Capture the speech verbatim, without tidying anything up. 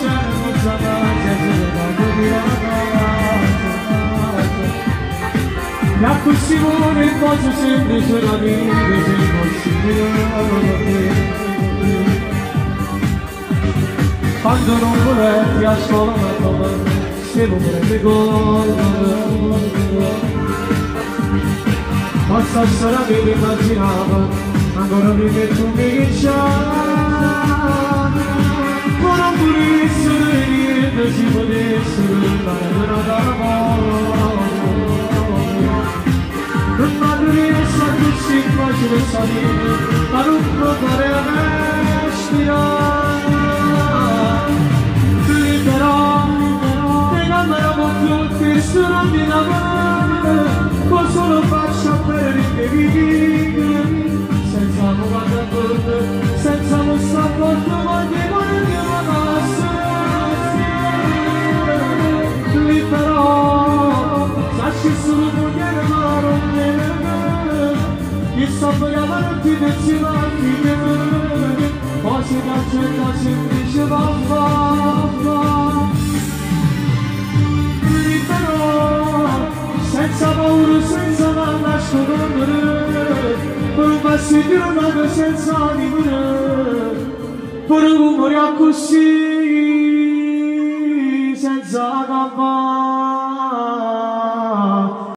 La cucina posso semplice la vita se possibile quando non volevi a scuola ma come se non volevi ma stasera mi immaginavo ancora prima che tu mi chiacciavi ma non volessi niente si potesse fare una dama non mi riesco a così facile salire ma non provare a respirare libero ti cambierò con tutti sono di lavoro poi solo faccio per i miei vivere senza muovere a bordo senza mostrare a bordo ma di cuore che mi passa libero lasci solo muovere ma non il sapore avanti del civanti poi si cancella semplice va va va libero senza paura senza nascondere per un passi di una senza anima per un rumore così senza campare